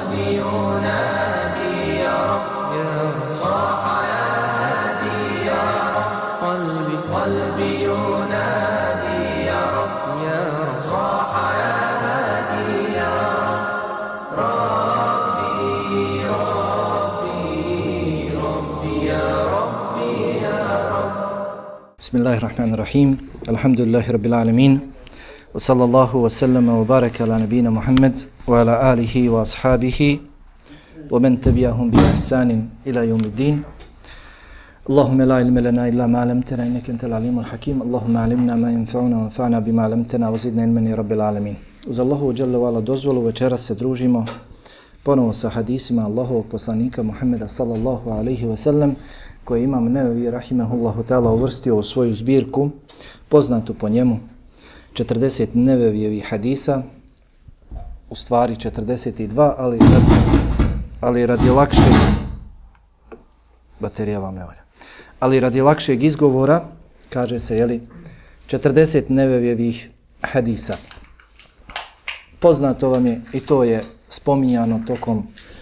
قلبي ينادي يا رب صاح يا هادي يا رب قلبي ينادي يا رب صاح يا هادي يا رب ربي يا ربي يا رب. بسم الله الرحمن الرحيم. الحمد لله رب العالمين وصلى الله وسلم وبارك على نبينا محمد وعلى آله وأصحابه ومن تبعهم بإحسان إلى يوم الدين. اللهم لا علم لنا إلا ما علمتنا إنك أنت العليم الحكيم. اللهم علمنا ما ينفعنا وانفعنا بما علمتنا وزدنا علما يا رب العالمين. Uz Allahu dželle ve ala dozvolu večeras se družimo ponovo sa hadisima Allahovog poslanika Muhammeda sallallahu alejhi ve sellem, koje Imam Nevevi rahimehullahu ta'ala uvrstio u svoju zbirku poznatu po njemu 40 Nevevijevih hadisa, u stvari 42, ali radi lakšeg baterija vam ne valja. Ali radi lakšeg izgovora kaže se 40 Nevevijevih hadisa. Poznato vam je i to je spominjano tokom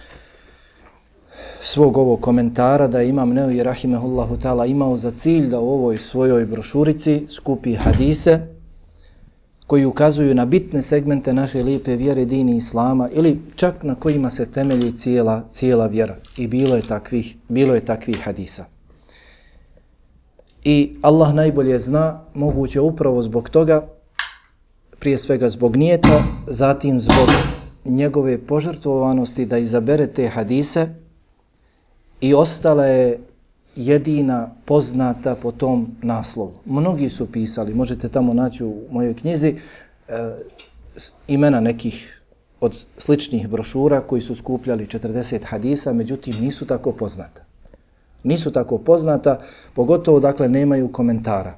svog ovog komentara da Imam Nevevi rahimehullahu ta'ala imao za cilj da u ovoj svojoj brošurici skupi hadise koji ukazuju na bitne segmente naše lijepe vjere, dini islama ili čak na kojima se temelji cijela vjera. I bilo je takvih hadisa. I Allah najbolje zna, moguće upravo zbog toga, prije svega zbog nijeta, zatim zbog njegove požrtvovanosti da izabere te hadise i ostala je jedina poznata po tom naslovu. Mnogi su pisali, možete tamo naći u mojoj knjizi imena nekih od sličnih brošura koji su skupljali 40 hadisa, međutim nisu tako poznata. Nisu tako poznata, pogotovo dakle nemaju komentara.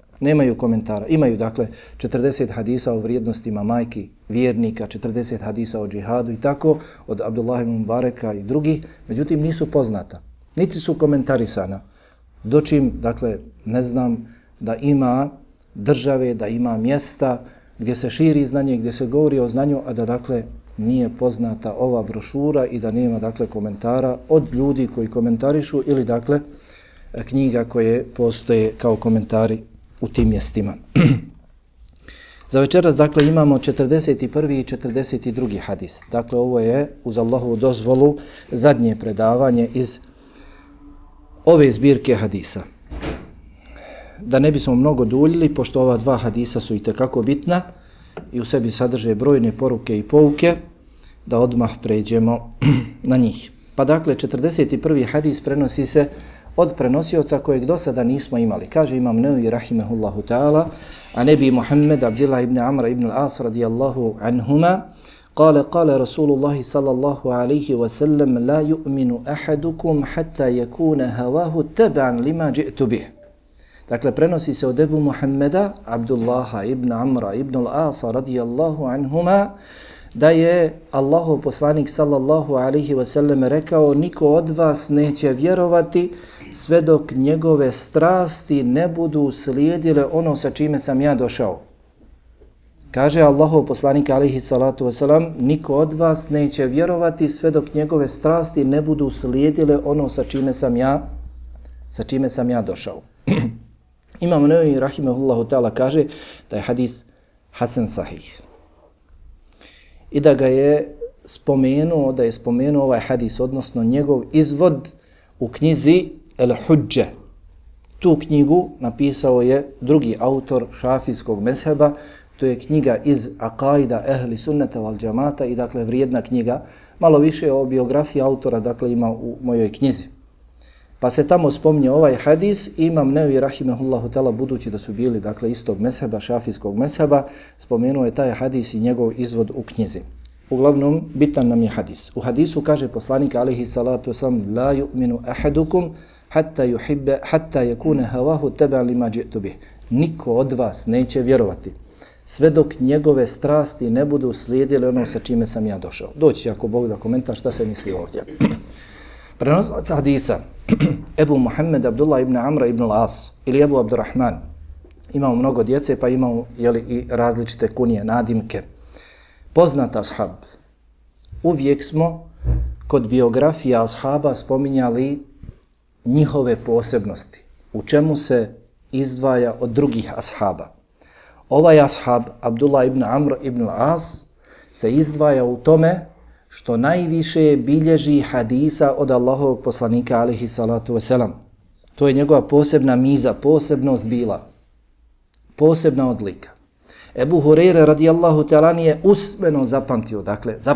Imaju dakle 40 hadisa o vrijednostima majki vjernika, 40 hadisa o džihadu i tako, od Abdullah ibn Mubareka i drugih, međutim nisu poznata. Niti su komentarisana. Dočim, dakle, ne znam da ima države, da ima mjesta gdje se širi znanje, gdje se govori o znanju, a da dakle nije poznata ova brošura i da nema dakle komentara od ljudi koji komentarišu ili dakle knjiga koje postoje kao komentari u tim mjestima. Za večeras dakle imamo 41. i 42. hadis. Dakle ovo je uz Allahovu dozvolu zadnje predavanje iz ove zbirke hadisa. Da ne bismo mnogo duljili, pošto ova dva hadisa su itekako bitna i u sebi sadrže brojne poruke i pouke, da odmah pređemo na njih. Pa dakle 41. hadis prenosi se od prenosioca kojeg do sada nismo imali. Kaže Imam Nevevi rahimehullahu ta'ala, a Nebi Muhammed Abdullah ibn Amra ibn al-As radijallahu anhuma, قال رسول الله صلى الله عليه وسلم لا يؤمن أحدكم حتى يكون هواه تبعا لما جئت به. Dakle, prenosi se od Ebu Muhammeda, Abdullaha ibn Amra ibn al-Asa radijallahu anhuma, da je Allahov poslanik sallallahu alaihi wasallam rekao: niko od vas neće vjerovati sve dok njegove strasti ne budu slijedile ono sa čime sam ja došao. Kaže Allahov poslanik alejhi salatu vesselam, niko od vas neće vjerovati sve dok njegove strasti ne budu slijedile ono sa čime sam ja došao. Imam Nevevi rahimehullahu ta'ala kaže da je hadis hasan sahih. I da ga je spomenuo ovaj hadis, odnosno njegov izvod u knjizi El Hudže. Tu knjigu napisao je drugi autor šafijskog mezheba. To je knjiga iz Aqaida ehli sunnata wal džamata i dakle vrijedna knjiga. Malo više o biografiji autora dakle ima u mojoj knjizi. Pa se tamo spominje ovaj hadis. Imam Nevevi rahimehullahu ta'ala, budući da su bili dakle istog mezheba, šafijskog mezheba, spomenuo je taj hadis i njegov izvod u knjizi. Uglavnom, bitan nam je hadis. U hadisu kaže poslanik alejhi salatu vesselam: la yu'minu ahadukum hatta yakuna hawahu taban lima ji'tu bih. Niko od vas neće vjerovati sve dok njegove strasti ne budu slijedile ono sa čime sam ja došao. Doći ako Bog da komentar šta se misli ovdje. Prenosilac hadisa Ebu Muhammed Abdullah ibn Amra ibn al-As ili Ebu Abdurrahman. Imao mnogo djece pa imao i različite kunije, nadimke. Poznat ashab. Uvijek smo kod biografija ashaba spominjali njihove posebnosti, u čemu se izdvaja od drugih ashaba. Ovaj ashab, Abdullah ibn Amr ibn As, se izdvaja u tome što najviše bilježi hadisa od Allahovog poslanika alejhi salatu vesselam. To je njegova posebna miza, posebnost bila, posebna odlika. Ebu Hurajra radijallahu ta'ala je usmeno zapamtio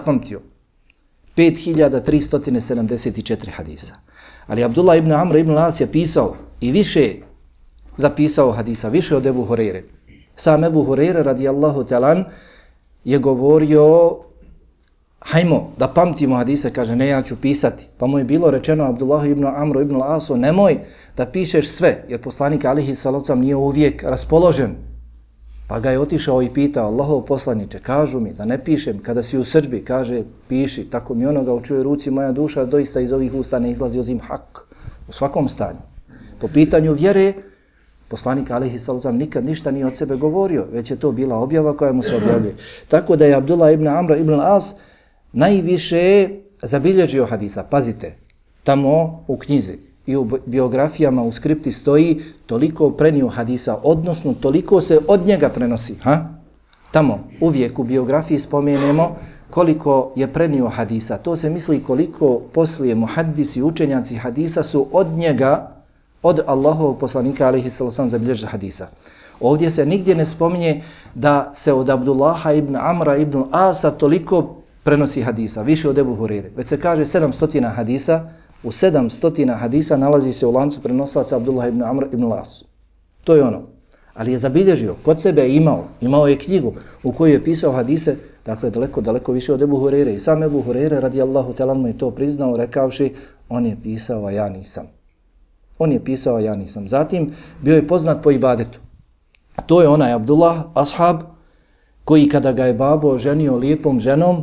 5374 hadisa. Ali Abdullah ibn Amr ibn As je pisao i više zapisao hadisa, više od Ebu Hurajre. Sam Ebu Hurajra radijallahu ta'ala je govorio, hajmo da pamtimo hadise, kaže ne, ja ću pisati. Pa mu je bilo rečeno Abdullah ibn Amr ibn Asu, nemoj da pišeš sve, jer poslanik alejhi salatu vesselam nije uvijek raspoložen. Pa ga je otišao i pitao, Allahov poslaniče, kažu mi da ne pišem kada si u srdbi, kaže piši, tako mi onoga u čujoj ruci moja duša, doista iz ovih usta ne izlazi osim hak, u svakom stanju. Po pitanju vjere, poslanik alejhi salatu vesselam nikad ništa nije od sebe govorio, već je to bila objava koja mu se objavljuje. Tako da je Abdullah ibn Amr ibn As najviše zabilježio hadisa. Pazite, tamo u knjizi i u biografijama, u skripti stoji toliko prenio hadisa, odnosno toliko se od njega prenosi. Tamo uvijek u biografiji spomenemo koliko je prenio hadisa. To se misli koliko poslije muhaddisi, učenjaci hadisa su od njega, od Allahovog poslanika alejhi salatu vesselam zabilježili hadisa. Ovdje se nigdje ne spominje da se od Abdullaha ibn Amra ibn Asa toliko prenosi hadisa, više od Ebu Hurajre. Već se kaže 700 hadisa, u 700 hadisa nalazi se u lancu prenoslaca Abdullah ibn Amr ibn As. To je ono. Ali je zabilježio, kod sebe imao je knjigu u kojoj je pisao hadise, dakle daleko više od Ebu Hurajre. I sam Ebu Hurajre radijallahu ta'ala mu je to priznao rekavši, on je pisao, a ja nisam. On je pisao, a ja nisam. Zatim bio je poznat po ibadetu. To je onaj Abdullah, ashab, koji kada ga je babo ženio lijepom ženom,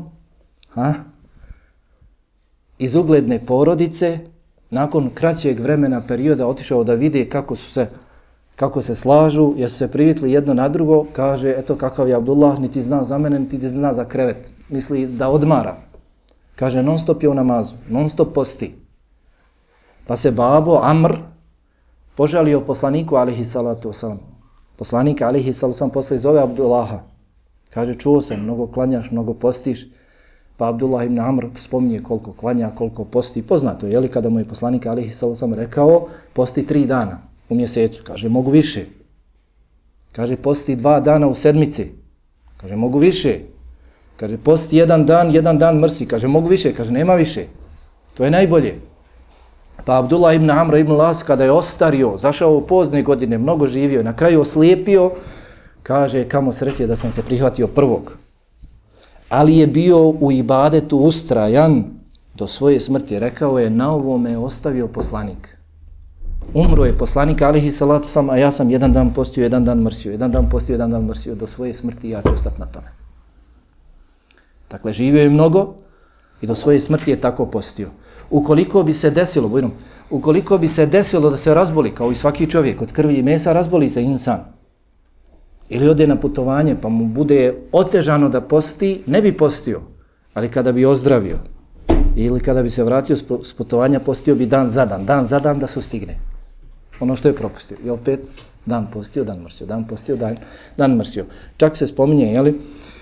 iz ugledne porodice, nakon kraćeg vremena perioda otišao da vidi kako se slažu, jer su se privikli jedno na drugo, kaže, eto kakav je Abdullah, niti zna za mene, niti zna za krevet. Misli da odmara. Kaže, non stop je u namazu, non stop posti. Pa se babo Amr požalio poslaniku alejhi salatu vesselam. Poslanik alejhi salatu vesselam posle zove Abdullaha. Kaže, čuo sam, mnogo klanjaš, mnogo postiš. Pa Abdullah ibn Amr spominje koliko klanja, koliko posti. Poznato je li kada mu je poslanik alejhi salatu vesselam rekao, posti 3 dana u mjesecu. Kaže, mogu više. Kaže, posti 2 dana u sedmici. Kaže, mogu više. Kaže, posti 1 dan mrsi. Kaže, mogu više. Kaže, nema više. To je najbolje. Pa Abdullah ibn Amr ibn As kada je ostario, zašao u pozne godine, mnogo živio, na kraju oslijepio, kaže, kamo sreće da sam se prihvatio prvog. Ali je bio u ibadetu ustrajan do svoje smrti. Rekao je, na ovome je ostavio poslanik. Umro je poslanik, alejhi salatu vesselam, a ja sam 1 dan postio, 1 dan mrsio, 1 dan postio, 1 dan mrsio, do svoje smrti ja ću ostati na tome. Dakle, živio je mnogo i do svoje smrti je tako postio. Ukoliko bi se desilo da se razboli, kao i svaki čovjek, od krvi i mesa razboli se insan, ili ode na putovanje pa mu bude otežano da posti, ne bi postio, ali kada bi ozdravio, ili kada bi se vratio s putovanja, postio bi dan za dan da sustigne ono što je propustio. I opet dan postio, dan mrsio, dan postio, dan mrsio. Čak se spominje, jeli,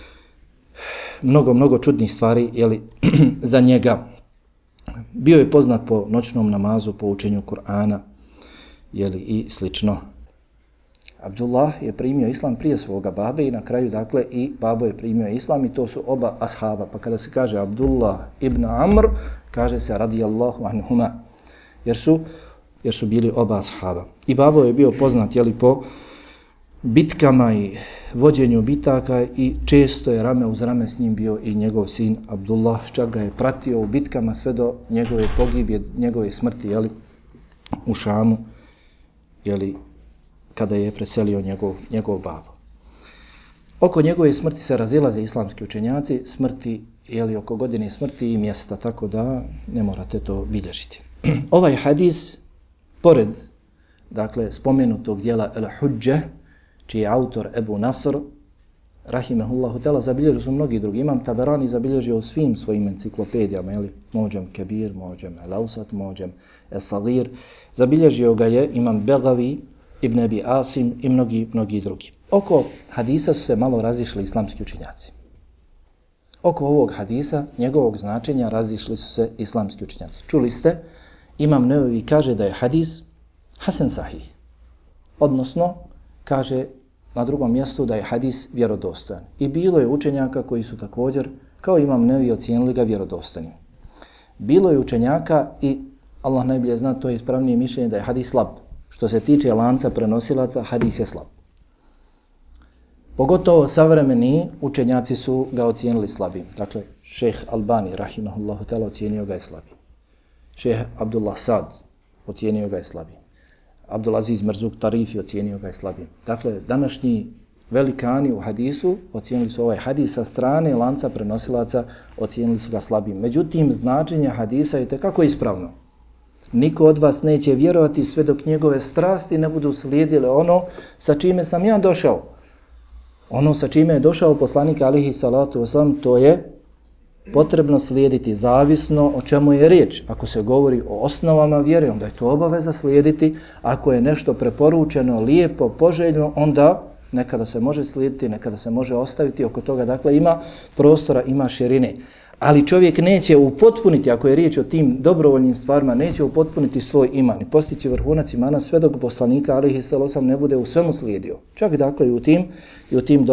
mnogo čudnih stvari, jeli, za njega. Bio je poznat po noćnom namazu, po učenju Kur'ana, jeli, i slično. Abdullah je primio islam prije svoga babe i na kraju, dakle, i babo je primio islam i to su oba ashaba. Pa kada se kaže Abdullah ibn Amr, kaže se radijallahu anhuma, jer su bili oba ashaba. I babo je bio poznat, jeli, po bitkama i vođenju bitaka i često je rame uz rame s njim bio i njegov sin Abdullah, čak ga je pratio u bitkama sve do njegove pogibje, njegove smrti, jeli, u Šamu, jeli, kada je preselio njegov babo. Oko njegove smrti se razilaze islamski učenjaci, smrti, jeli, oko godine smrti i mjesta, tako da ne morate to bilježiti. Ovaj hadis, pored, dakle, spomenutog dijela El-Hudže, čiji je autor Ebu Nasr, rahimehullahu ta'ala, zabilježio su mnogi drugi. Imam Taberani zabilježio u svim svojim enciklopedijama, Mođem Kebir, Mođem El-Ausat, Mođem El-Sagir. Zabilježio ga je Imam Begavi, Ibn Abi Asim i mnogi drugi. Oko hadisa su se malo razišli islamski učenjaci. Oko ovog hadisa, njegovog značenja, razišli su se islamski učenjaci. Čuli ste, Imam Nevevi kaže da je hadis Hasan Sahih. Odnosno, kaže na drugom mjestu da je hadis vjerodostojan. I bilo je učenjaka koji su također, kao Imam Nevevi, ocijenili ga vjerodostojnim. Bilo je učenjaka i Allah najbolje zna, to je ispravnije mišljenje da je hadis slab. Što se tiče lanca prenosilaca, hadis je slab. Pogotovo savremeni učenjaci su ga ocijenili slabim. Dakle, šejh Albani, rahimahullahu ta'ala, ocijenio ga je slabim. Šejh Abdullah Sad ocijenio ga je slabim. Abdulaziz Merzuk Tarifi ocijenio ga je slabim. Dakle, današnji velikani u hadisu ocijenili su ovaj hadis sa strane lanca prenosilaca, ocijenili su ga slabim. Međutim, značenje hadisa je tekako ispravno. Niko od vas neće vjerovati sve dok njegove strasti ne budu slijedile ono sa čime sam ja došao. Ono sa čime je došao poslanik alihi salatu wasalam, to je potrebno slijediti zavisno o čemu je riječ. Ako se govori o osnovama vjere, onda je to obaveza slijediti. Ako je nešto preporučeno, lijepo, poželjno, onda nekada se može slijediti, nekada se može ostaviti. Oko toga, dakle, ima prostora, ima širine. Ali čovjek neće upotpuniti, ako je riječ o tim dobrovoljnim stvarima, neće upotpuniti svoj iman i postići vrhunac imana sve dok poslanika alihi salatu wasalam ne bude u svemu slijedio. Čak, dakle, i u tim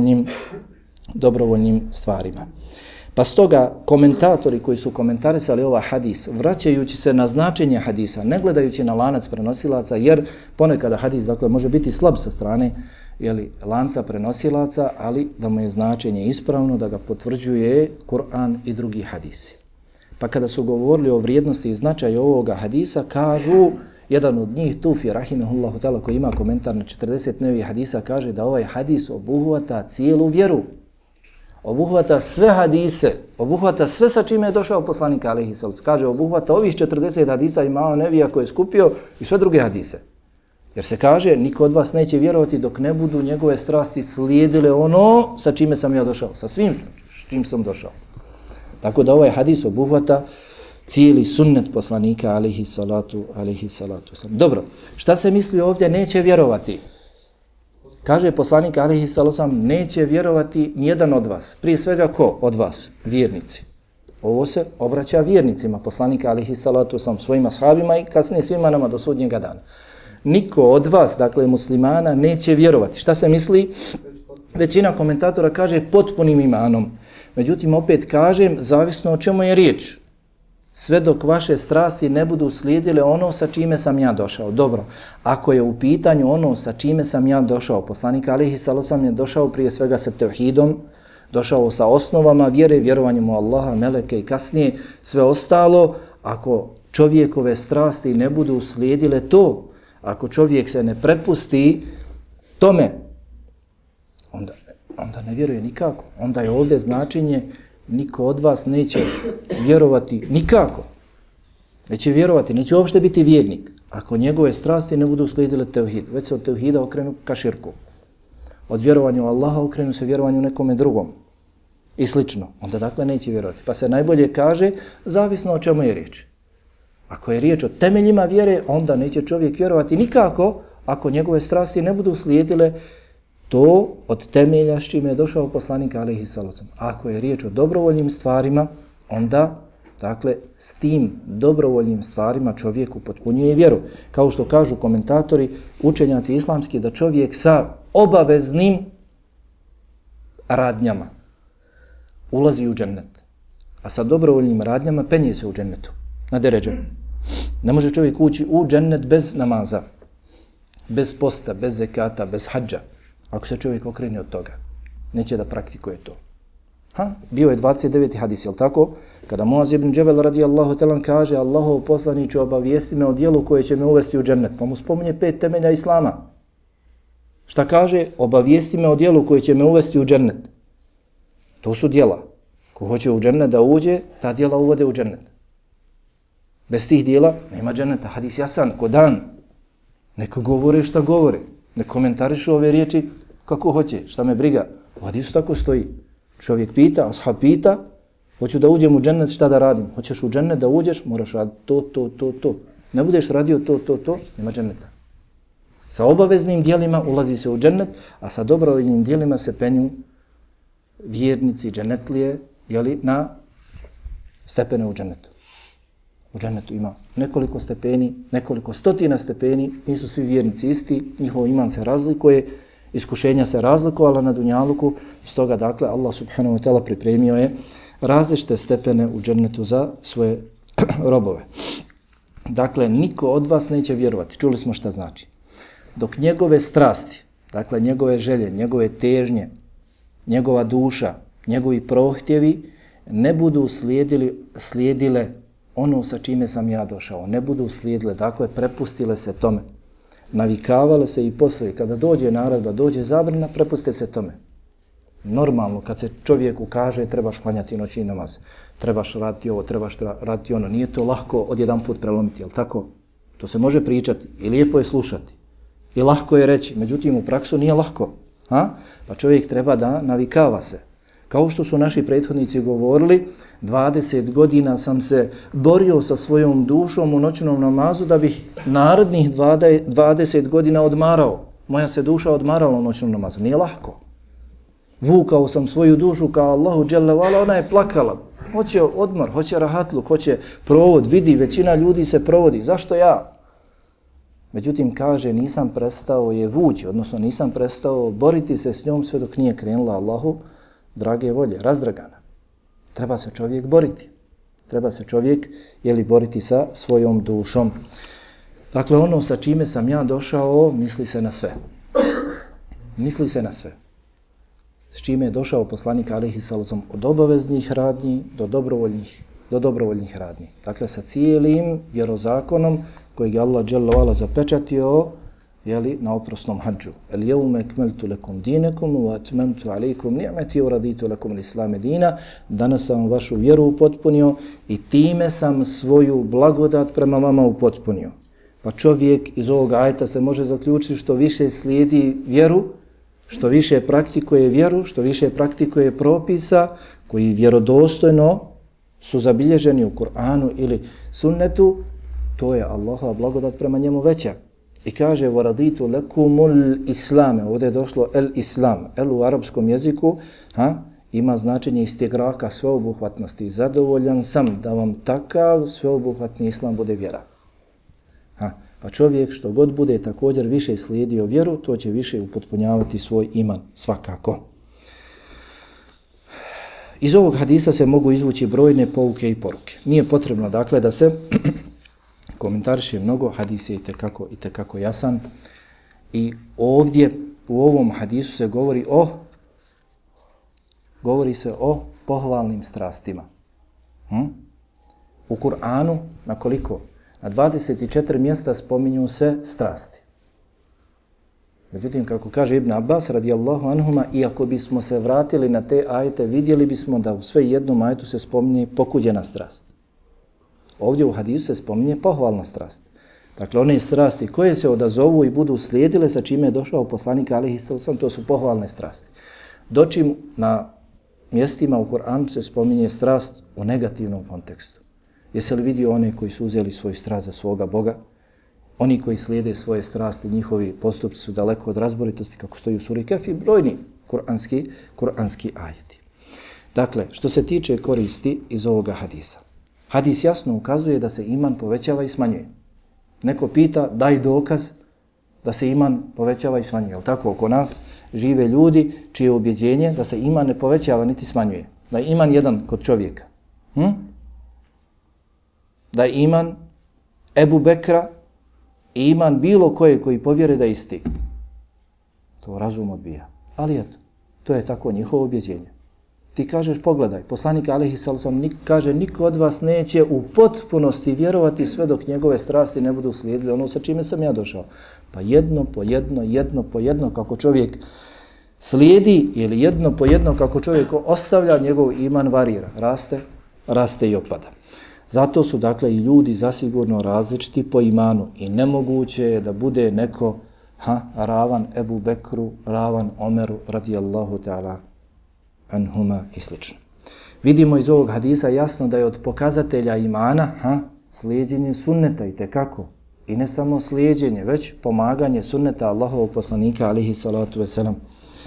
dobrovoljnim stvarima. Pa stoga komentatori koji su komentarisali ovaj hadis, vraćajući se na značenje hadisa, ne gledajući na lanac prenosilaca, jer ponekada hadis, dakle, može biti slab sa strane lanca prenosilaca, ali da mu je značenje ispravno, da ga potvrđuje Kur'an i drugi hadisi. Pa kada su govorili o vrijednosti i značaju ovoga hadisa, kažu, jedan od njih, Tufi, rahimehullahu ta'ala, koji ima komentar na 40 novih hadisa, kaže da ovaj hadis obuhvata cijelu vjeru. Obuhvata sve hadise, obuhvata sve sa čime je došao poslanik alejhi salatu. Kaže, obuhvata ovih 40 hadisa imama Nevija koje je skupio i sve druge hadise. Jer se kaže, niko od vas neće vjerovati dok ne budu njegove strasti slijedile ono sa čime sam ja došao, sa svim s čim sam došao. Tako da ovaj hadis obuhvata cijeli sunnet poslanika alejhi salatu. Dobro, šta se misli ovdje neće vjerovati? Kaže poslanik alejhi salatu neće vjerovati nijedan od vas. Prije svega ko od vas? Vjernici. Ovo se obraća vjernicima, poslanika alejhi salatu svojim ashabima i kasnije svima nama do sudnjega dana. Niko od vas, dakle muslimana, neće vjerovati. Šta se misli? Većina komentatora kaže potpunim imanom. Međutim, opet kažem, zavisno o čemu je riječ. Sve dok vaše strasti ne budu slijedile ono sa čime sam ja došao. Dobro, ako je u pitanju ono sa čime sam ja došao, poslanik alejhi salatu je došao prije svega sa tevhidom, došao sa osnovama vjere, vjerovanjem u Allaha, meleke i kasnije sve ostalo. Ako čovjekove strasti ne budu slijedile to, ako čovjek se ne prepusti tome, onda ne vjeruje nikako. Onda je ovdje značenje niko od vas neće vjerovati nikako. Neće vjerovati, neće uopšte biti vjernik. Ako njegove strasti ne budu slijedile tevhid, već se od tevhida okrenu ka širku. Od vjerovanja u Allaha okrenu se vjerovanju nekome drugom. I slično. Onda dakle neće vjerovati. Pa se najbolje kaže, zavisno o čemu je riječ. Ako je riječ o temeljima vjere, onda neće čovjek vjerovati nikako ako njegove strasti ne budu slijedile to od temelja s čime je došao poslanik alejhi salatu. Ako je riječ o dobrovoljnim stvarima, onda dakle s tim dobrovoljnim stvarima čovjek upotpunjuje vjeru. Kao što kažu komentatori, učenjaci islamski, da čovjek sa obaveznim radnjama ulazi u džennet, a sa dobrovoljnim radnjama penje se u džennetu. Na deređe. Ne može čovjek ući u džennet bez namaza, bez posta, bez zekata, bez hadža. Ako se čovjek okrene od toga, neće da praktikuje to. Bio je 29. hadis, jel tako? Kada Muaz ibn Džebel radijallahu ta'ala kaže Allahov poslaniče obavijesti me o dijelu koje će me uvesti u džennet. Pa mu spominje 5 temelja islama. Šta kaže? Obavijesti me o dijelu koje će me uvesti u džennet. To su dijela. Ko hoće u džennet da uđe, ta dijela uvode u džennet. Bez tih dijela nema dženneta. Hadis jasan, ko dan. Neka govore šta govore. Ne komentarišu ove riječi kako hoće, šta me briga. U hadisu tako stoji. Čovjek pita, ashab pita, hoću da uđem u džennet, šta da radim? Hoćeš u džennet da uđeš, moraš raditi to. Ne budeš radio to, nema dženneta. Sa obaveznim dijelima ulazi se u džennet, a sa dobrovoljnim dijelima se penju vjernici, džennetlije, na stepene u džennetu. U džennetu ima nekoliko stepeni, nekoliko stotina stepeni, nisu svi vjernici isti, njihov iman se razlikuje, iskušenja se razlikovala na dunjaluku, stoga dakle Allah subhanahu wa ta'ala pripremio je različite stepene u džennetu za svoje robove. Dakle, niko od vas neće vjerovati, čuli smo šta znači. Dok njegove strasti, dakle njegove želje, njegove težnje, njegova duša, njegovi prohtjevi ne budu slijedile ono sa čime sam ja došao, ne budu slijedile, dakle prepustile se tome. Navikavale se i poslije, kada dođe naredba, dođe zabrana, prepuste se tome. Normalno, kad se čovjeku kaže trebaš klanjati noćni namaz, trebaš raditi ovo, trebaš raditi ono, nije to lako odjedanput prelomiti, jel tako? To se može pričati i lijepo je slušati i lahko je reći, međutim u praksu nije lahko. Pa čovjek treba da navikava se. Kao što su naši prethodnici govorili, 20 godina sam se borio sa svojom dušom u noćnom namazu da bih narednih 20 godina odmarao. Moja se duša odmarala u noćnom namazu. Nije lahko. Vukao sam svoju dušu kao Allahu dželle vala, ona je plakala. Hoće odmor, hoće rahatluk, hoće provod. Vidi, većina ljudi se provodi. Zašto ja? Međutim, kaže, nisam prestao je vući, odnosno nisam prestao boriti se s njom sve dok nije krenula Allahu drage volje, razdragana. Treba se čovjek boriti. Treba se čovjek, boriti sa svojom dušom. Dakle, ono sa čime sam ja došao, misli se na sve. Misli se na sve. S čime je došao poslanik alejhi salatu od obaveznih radnji do dobrovoljnih radnji. Dakle, sa cijelim vjerozakonom kojeg je Allah dželle vala zapečatio na oprosnom hadžu. El jevme ekmeltu lekum dinekum wa atmemtu alejkum ni'meti wa raditu lekum l-islame dina. Danas sam vašu vjeru upotpunio i time sam svoju blagodat prema vama upotpunio. Pa čovjek iz ovog ajeta se može zaključiti što više slijedi vjeru, što više praktikuje vjeru, što više praktikuje propisa koji vjerodostojno su zabilježeni u Kur'anu ili sunnetu, to je Allahova blagodat prema njemu veća. I kaže وَرَضِيتُ لَكُمُ الْإِسْلَامِ. Ovdje je došlo el-Islam. El u arapskom jeziku ima značenje istigraka, sveobuhvatnosti. Zadovoljan sam da vam takav sveobuhvatni islam bude vjera. Pa čovjek što god bude također više slijedio vjeru, to će više upotpunjavati svoj iman, svakako. Iz ovog hadisa se mogu izvući brojne pouke i poruke. Nije potrebno, dakle, da se komentariše mnogo, hadis je itekako jasan. I ovdje, u ovom hadisu se govori se o pohvalnim strastima. U Kur'anu, na koliko? Na 24 mjesta spominju se strasti. Međutim, kako kaže Ibn Abbas radijallahu anhuma, iako bismo se vratili na te ajete, vidjeli bismo da u sve jednom ajetu se spominje pokuđena strast. Ovdje u hadisu se spominje pohvalna strast. Dakle, one strasti koje se odazovu i budu slijedile sa čime je došao poslanik alejhi salatu, to su pohvalne strasti. Dočim na mjestima u Kur'anu se spominje strast u negativnom kontekstu. Jesi li vidio one koji su uzeli svoju strast za svoga Boga? Oni koji slijede svoje strasti, njihovi postupci su daleko od razboritosti, kako stoji u suri Kehf i brojni kuranski ajeti. Dakle, što se tiče koristi iz ovoga hadisa. Hadis jasno ukazuje da se iman povećava i smanjuje. Neko pita, daj dokaz da se iman povećava i smanjuje. Jel tako? Oko nas žive ljudi čije ubjeđenje da se iman ne povećava niti smanjuje. Da je iman jedan kod čovjeka. Da je iman Ebu Bekra i iman bilo koji povjere da je isti. To razum odbija. Ali eto, to je tako njihovo ubjeđenje. Ti kažeš, pogledaj, poslanik alejhi salatu kaže, niko od vas neće u potpunosti vjerovati sve dok njegove strasti ne budu slijedile ono sa čime sam ja došao. Pa jedno po jedno kako čovjek slijedi ili jedno po jedno kako čovjek ostavlja, njegov iman varira, raste i opada. Zato su dakle i ljudi zasigurno različiti po imanu i nemoguće je da bude neko ravan Ebu Bekru, ravan Omeru radijallahu ta'ala anhuma i slično. Vidimo iz ovog hadisa jasno da je od pokazatelja imana slijedjenje sunneta itekako. I ne samo slijedjenje, već pomaganje sunneta Allahovog poslanika alihi salatu veselam.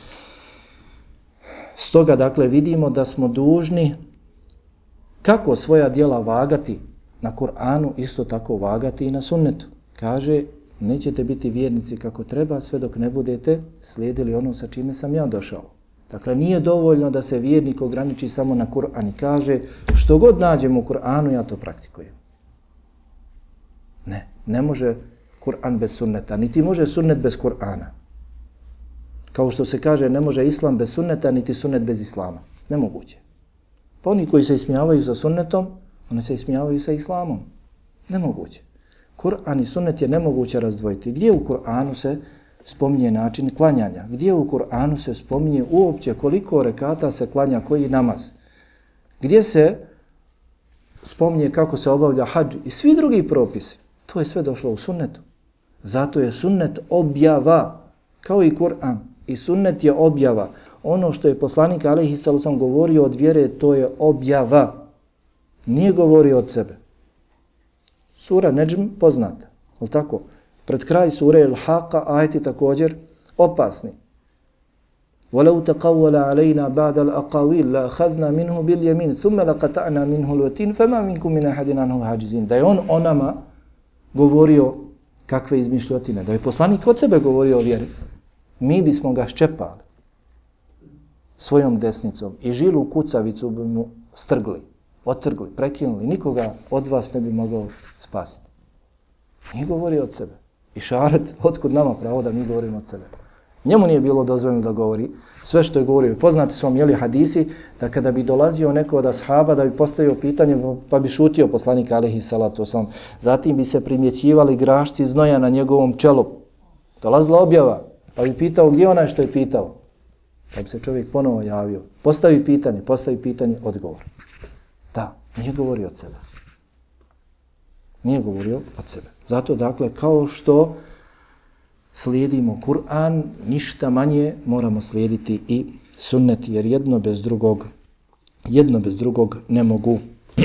Stoga dakle vidimo da smo dužni kako svoja djela vagati na Kur'anu, isto tako vagati i na sunnetu. Kaže, nećete biti vjernici kako treba sve dok ne budete slijedili ono sa čime sam ja došao. Dakle, nije dovoljno da se vjernik ograniči samo na Kur'an i kaže što god nađem u Kur'anu ja to praktikujem. Ne može Kur'an bez sunneta, niti može sunnet bez Kur'ana. Kao što se kaže, ne može islam bez sunneta, niti sunnet bez islama. Nemoguće. Pa oni koji se ismijavaju sa sunnetom, oni se ismijavaju sa islamom. Nemoguće. Kur'an i sunnet je nemoguće razdvojiti. Gdje u Kur'anu se spominje način klanjanja? Gdje u Kur'anu se spominje uopće koliko rekata se klanja, koji namaz? Gdje se spominje kako se obavlja hadž i svi drugi propisi? To je sve došlo u sunnetu. Zato je sunnet objava, kao i Kur'an. I sunnet je objava. Ono što je poslanik alejhi salatu vesselam govorio od vjere, to je objava. Nije govorio od sebe. Sura Nedžm poznata, je tako? Pred kraj sure El-Haqqa ajeti također opasni. وَلَوْ تَقَوَّلَ عَلَيْنَا بَعْدَ الْأَقَوِيلِ لَأَخَذْنَا مِنْهُ بِالْيَمِينِ ثُمَّ لَقَطَعْنَا مِنْهُ الْوَتِينَ فَمَا مِنْكُمْ مِنْ أَحَدٍ عَنْهُ حَاجِزِينَ. Da je on o nama govorio kakve izmišljotine, da je poslanik od sebe govorio o vjeri, mi bismo ga ščepali svojom desnicom i žilu kucavicu bi mu strgli, otrgli, prekinuli, nikoga od vas ne bi mogao spasiti. Nije govorio od sebe. I šaret, otkud nama pravo da mi govorimo od sebe? Njemu nije bilo dozvoljeno da govori sve što je govorio. Poznati su vam hadisi da kada bi dolazio neko od ashaba da bi postavio pitanje pa bi šutio poslanik alejhi salatu vesselam. Zatim bi se primjećivali grašci znoja na njegovom čelu. Dolazila objava pa bi pitao gdje onaj što je pitao. Pa bi se čovjek ponovo javio. Postavi pitanje, odgovor. Da, nije govorio od sebe. Nije govorio od sebe. Zato dakle kao što slijedimo Kur'an, ništa manje moramo slijediti i sunnet, jer jedno bez drugog ne mogu.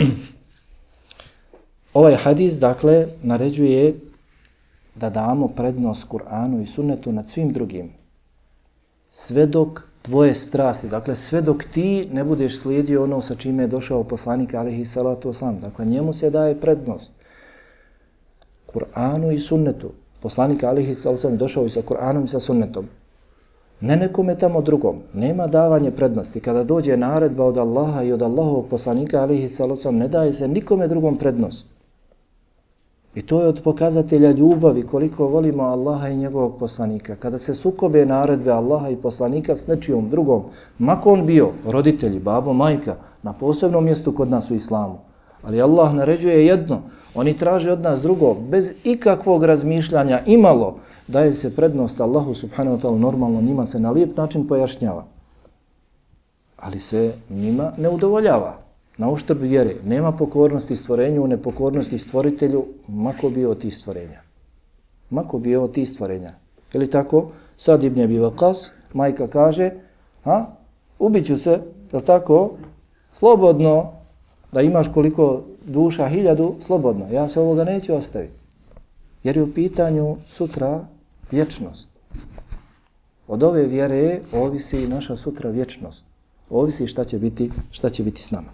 Ovaj hadis, dakle, naređuje da damo prednost Kur'anu i sunnetu nad svim drugim. Sve dok tvoje strasti, dakle, sve dok ti ne budeš slijedio ono sa čime je došao poslanik alejhi salatu vesselam. Dakle, njemu se daje prednost. Kur'anu i sunnetu. Poslanik alejhi salatu vesselam došao i sa Kur'anom i sa sunnetom. Ne nekome tamo drugom. Nema davanje prednosti. Kada dođe naredba od Allaha i od Allahovog poslanika alejhi salatu vesselam, ne daje se nikome drugom prednost. I to je od pokazatelja ljubavi koliko volimo Allaha i njegovog poslanika. Kada se sukobe naredbe Allaha i poslanika s nečijom drugom, mako on bio, roditelji, babo, majka, na posebnom mjestu kod nas u islamu. Ali Allah naređuje jedno, oni traže od nas drugo, bez ikakvog razmišljanja, imalo, daje se prednost Allahu subhanahu wa ta'ala, normalno njima se na lijep način pojašnjava. Ali se njima ne udovoljava. Na uštrb vjere, nema pokornosti stvorenju, nepokornosti stvoritelju, mako bio od tih stvorenja. Mako bio od tih stvorenja. Je li tako? Sad ibn Abi Waqas, majka kaže, ubiću se, je li tako? Slobodno, da imaš koliko duša, 1000, slobodno. Ja se ovoga neću ostaviti. Jer je u pitanju sutra vječnost. Od ove vjere ovisi naša sutra vječnost. Ovisi šta će biti s nama.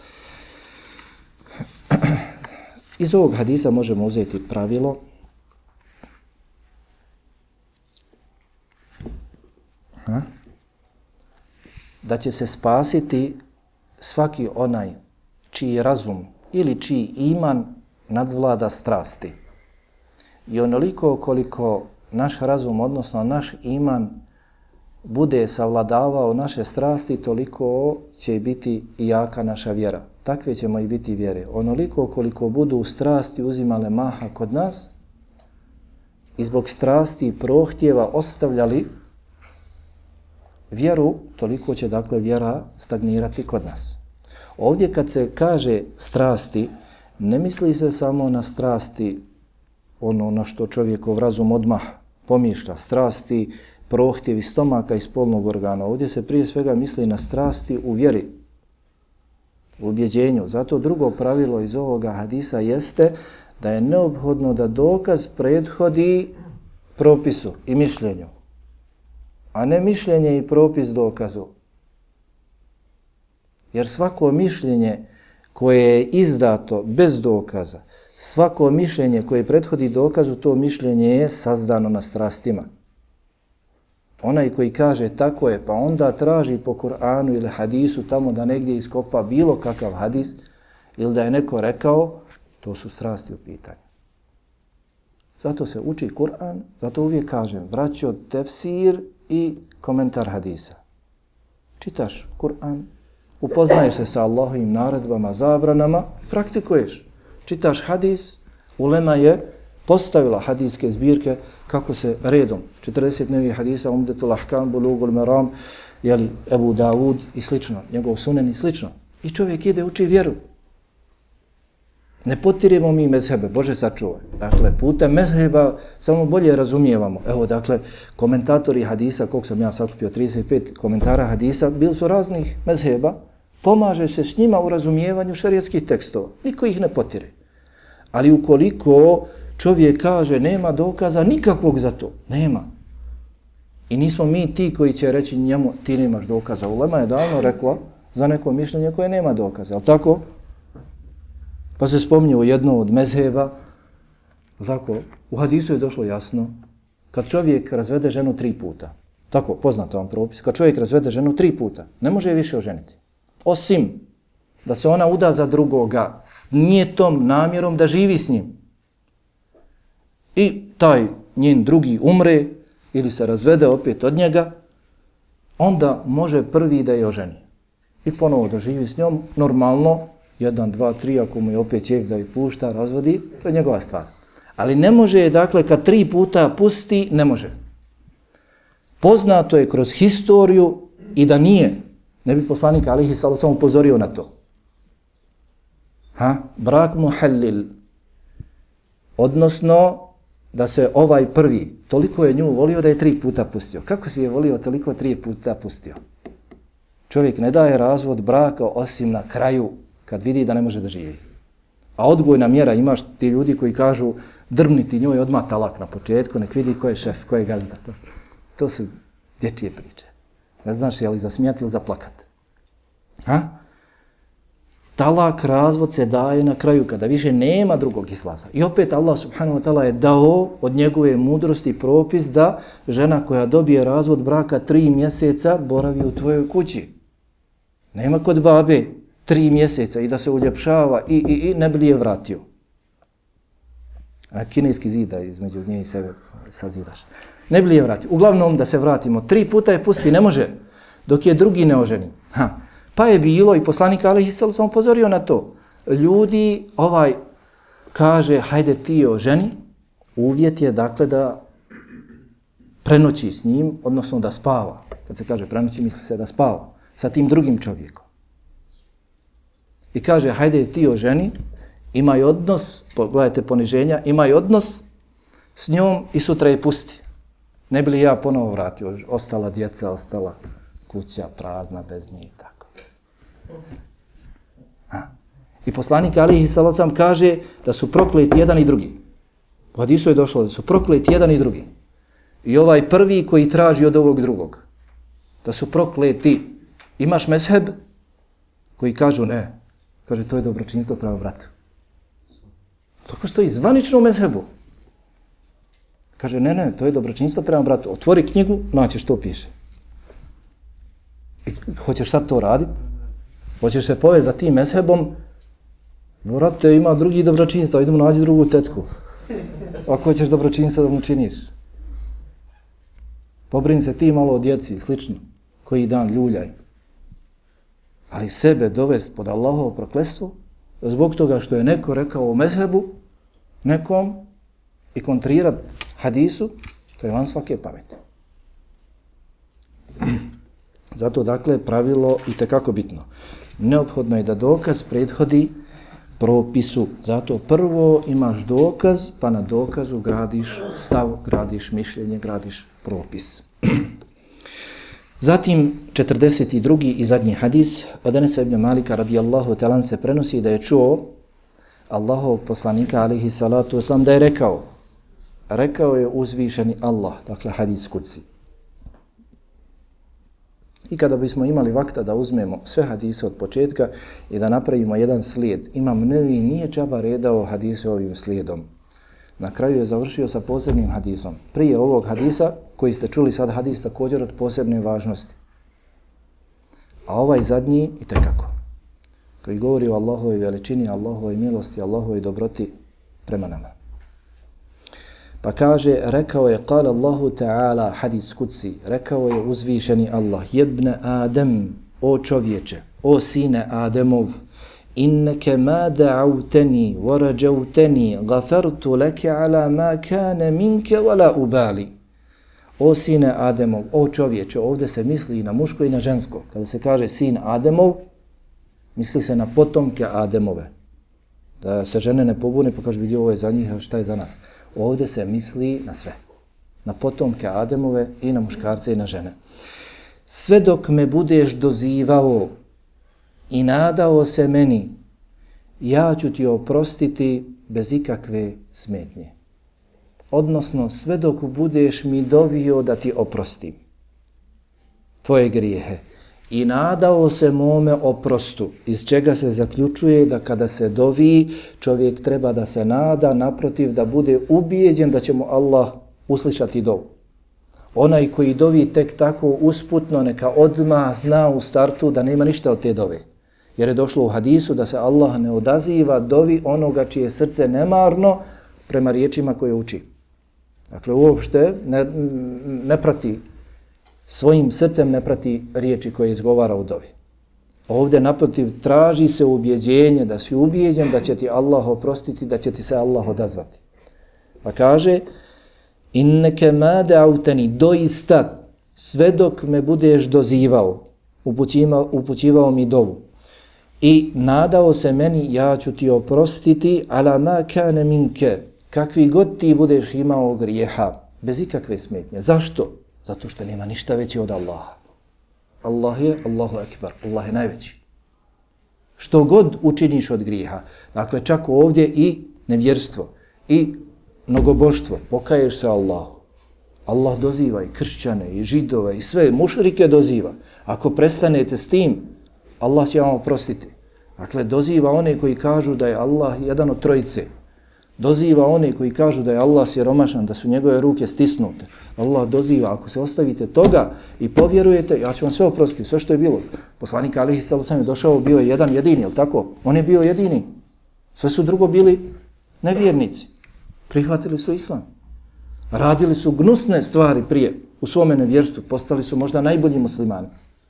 Iz ovog hadisa možemo uzeti pravilo da će se spasiti svaki onaj čiji razum ili čiji iman nadvlada strasti. I onoliko koliko naš razum, odnosno naš iman, bude savladavao naše strasti, toliko će biti i jaka naša vjera. Takve ćemo i biti vjere. Onoliko koliko budu strasti uzimale maha kod nas i zbog strasti i prohtjeva ostavljali vjeru, toliko će dakle vjera stagnirati kod nas. Ovdje kad se kaže strasti, ne misli se samo na strasti ono na što čovjekov razum odmah pomišlja, strasti, prohtjevi stomaka i spolnog organa. Ovdje se prije svega misli na strasti u vjeri, u ubjeđenju. Zato drugo pravilo iz ovoga hadisa jeste da je neophodno da dokaz prethodi propisu i mišljenju, a ne mišljenje i propis dokazu. Jer svako mišljenje koje je izdato bez dokaza, svako mišljenje koje prethodi dokazu, to mišljenje je sazdano na strastima. Onaj koji kaže tako je, pa onda traži po Kur'anu ili hadisu tamo da negdje iskopa bilo kakav hadis ili da je neko rekao, to su strasti u pitanju. Zato se uči Kur'an, zato uvijek kažem, braćo, tefsir i komentar hadisa. Čitaš Kur'an, upoznaješ se sa Allahovim naredbama, zabranama, praktikuješ. Čitaš hadis, ulema je postavila hadijske zbirke kako se redom, 40 novih hadisa, Umdetul Ahkam, Bulugul Maram, jeli, Ebu Davud i slično, njegov sunen i slično. I čovjek ide uči vjeru. Ne potirimo mi mezhebe, Bože sačuvaj. Dakle, putem mezheba samo bolje razumijevamo. Evo, dakle, komentatori hadisa, koliko sam ja sakupio, 35 komentara hadisa, bili su raznih mezheba, pomaže se s njima u razumijevanju šerijatskih tekstova. Niko ih ne potire. Ali ukoliko čovjek kaže nema dokaza nikakvog za to, nema. I nismo mi ti koji će reći njemu ti nemaš dokaza. Ulema je davno rekla za neko mišljenje koje nema dokaza, ali tako? Pa se spominje u jedno od mezheba, tako, u hadisu je došlo jasno, kad čovjek razvede ženu 3 puta, tako, poznato vam propis, kad čovjek razvede ženu 3 puta, ne može je više oženiti. Osim da se ona uda za drugoga s nijetom namjerom da živi s njim. I taj njen drugi umre ili se razvede opet od njega, onda može prvi da je oženi. I ponovo da živi s njom, normalno, 1, 2, 3, ako mu je opet čef da je pušta, razvodi, to je njegova stvar. Ali ne može je, dakle, kad 3 puta pusti, ne može. Poznato je kroz historiju i da nije, ne bi poslanik alejhi salatu vesselam upozorio na to. Brak muhallil, odnosno da se ovaj prvi, toliko je nju volio da je 3 puta pustio. Kako si je volio toliko 3 puta pustio? Čovjek ne daje razvod braka osim na kraju, kad vidi da ne može da živi. A odgojna mjera, imaš ti ljudi koji kažu drmniti njoj odmah talak na početku, nek vidi ko je šef, ko je gazda. To su dječje priče. Ne znaš je li zasmijati ili zaplakat. Talak, razvod se daje na kraju kada više nema drugog izlaza. I opet Allah subhanahu wa ta'ala je dao od njegove mudrosti propis da žena koja dobije razvod braka 3 mjeseca boravi u tvojoj kući. Nema kod babe 3 mjeseca i da se uljepšava i ne bi li je vratio. Na kineski zida između nje i sebe sazidaš. Ne bi li je vratio. Uglavnom da se vratimo. 3 puta je pusti, ne može, dok je drugi ne oženi. Pa je bilo i poslanik alejhi salatu vesselam upozorio na to. Ljudi kaže hajde ti oženi, uvjet je dakle da prenoći s njim, odnosno da spava. Kad se kaže prenoći, misli se da spava sa tim drugim čovjekom. I kaže hajde ti oženi, imaj odnos, pogledajte poniženja, imaj odnos s njom i sutra je pusti. Ne bi li ja ponovo vratio, ostala djeca, ostala kuća prazna bez nje i tako. I poslanik alejhi salatu vesselam kaže da su prokleti jedan i drugi. U hadisu je došlo da su prokleti jedan i drugi. I ovaj prvi koji traži od ovog drugog. Da su prokleti. Imaš mezheb koji kažu ne. Kaže to je dobročinstvo prema bratu. Tako stoji zvanično u mezhebu. Kaže ne, to je dobročinstvo prema bratu. Otvori knjigu, naćeš to piše. I hoćeš sad to raditi? Hoćeš se povezati tim mezhebom? Brate, ima drugi dobročinstva, idemo nađi drugu tetku. Ako hoćeš dobročinstva da mu činiš. Pobrini se ti malo o djeci, slično. Koji dan ljuljaj. Ali sebe dovesti pod Allahovo prokletstvo zbog toga što je neko rekao o mezhebu nekom i kontrirat hadisu, to je van svake pameti. Zato, dakle, pravilo itekako bitno. Neophodno je da dokaz prethodi propisu. Zato prvo imaš dokaz, pa na dokazu gradiš stav, gradiš mišljenje, gradiš propis. Zatim 42. i zadnji hadis od Enesa ibn Malika radijallahu ta'ala se prenosi da je čuo Allahov poslanika alejhi salatu vesselam da je rekao je uzvišeni Allah, dakle hadis kudsi. I kada bismo imali vakta da uzmemo sve hadise od početka i da napravimo jedan slijed, Imam Nevevi nije džaba redao hadise ovim slijedom. Na kraju je završio sa posebnim hadisom. Prije ovog hadisa, koji ste čuli sad hadis također od posebne važnosti. A ovaj zadnji itekako, koji govori o Allahovoj veličini, Allahovoj milosti, Allahovoj dobroti prema nama. Pa kaže, rekao je, kale Allahu ta'ala, hadis kudsi, rekao je uzvišeni Allah, jebne Adem, o čovječe, o sine Ademov, inneke ma da'auteni, warađauteni, gafartu leke ala ma kane minke, wala ubali. O sine Ademov, o čovječe, ovdje se misli i na muško i na žensko. Kada se kaže sin Ademov, misli se na potomke Ademove. Da se žene ne pobune pa kaže vidi ovo je za njih, a šta je za nas. Ovdje se misli na sve. Na potomke Ademove i na muškarce i na žene. Sve dok me budeš dozivao i nadao se meni, ja ću ti oprostiti bez ikakve smetnje. Odnosno, sve dok budeš mi dovio da ti oprostim tvoje grijehe i nadao se mome oprostu, iz čega se zaključuje da kada se dovi, čovjek treba da se nada, naprotiv da bude ubijeđen da će mu Allah uslišati dovu. Onaj koji dovi tek tako usputno, neka odmah zna u startu da nema ništa od te dove. Jer je došlo u hadisu da se Allah ne odaziva dovi onoga čije srce nemarno prema riječima koje uči. Dakle, uopšte ne prati, svojim srcem ne prati riječi koje izgovara u dovi. Ovdje naprotiv traži se ubjeđenje, da si ubijeđen da će ti Allah oprostiti, da će ti se Allah odazvati. Pa kaže, inneke ma da'auteni, doista sve dok me budeš dozivao, upućivao mi dovu i nadao se meni, ja ću ti oprostiti, ala ma kane minke, kakvi god ti budeš imao grijeha, bez ikakve smetnje. Zašto? Zato što nema ništa veće od Allaha. Allah je Allahu Ekber, Allah je najveći. Što god učiniš od grijeha, dakle čak ovdje i nevjerstvo, i mnogoboštvo, pokaješ se Allahu. Allah doziva i kršćane, i židove, i sve, mušrike doziva. Ako prestanete s tim, Allah će vam oprostiti. Dakle, doziva one koji kažu da je Allah jedan od trojice. Doziva one koji kažu da je Allah siromašan, da su njegove ruke stisnute. Allah doziva, ako se ostavite toga i povjerujete, ja ću vam sve oprostiti, sve što je bilo. Poslanik alejhi salatu vesselam je došao, bio je jedan jedini, jel tako? On je bio jedini. Sve su drugo bili nevjernici. Prihvatili su islam. Radili su gnusne stvari prije u svome nevjerstvu. Postali su možda najbolji muslimani.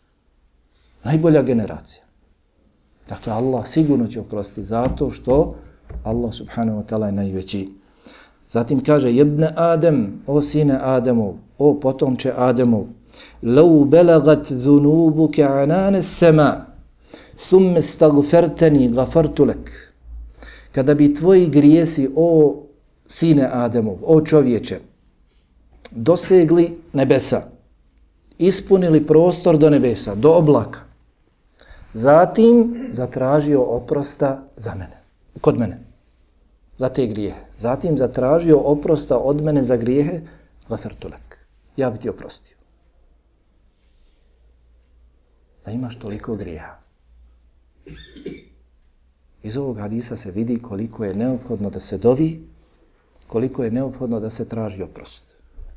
Najbolja generacija. Dakle, Allah sigurno će oprostiti zato što Allah subhanahu wa ta'ala je najveći. Zatim kaže, jebne Adem, o sine Ademov, o potomče Ademov, lau belagat dhunubuke anane sema, thumme stagferteni gafartu lek. Kada bi tvoji grijesi, o sine Ademov, o čovječe, dosegli nebesa, ispunili prostor do nebesa, do oblaka, zatim zatražio oprosta za mene, kod mene, za te grijehe. Zatim zatražio oprosta od mene za grijehe, gafartu lek. Ja bi ti oprostio. Da imaš toliko grijeha. Iz ovog hadisa se vidi koliko je neophodno da se dovi, koliko je neophodno da se traži oprost.